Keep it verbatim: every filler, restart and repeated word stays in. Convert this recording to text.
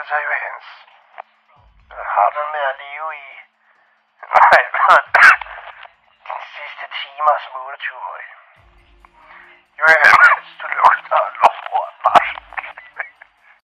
så Johannes, har du med at leve i, nej, de sidste timer som otteogtyve-årig? Johannes, du lugter lort.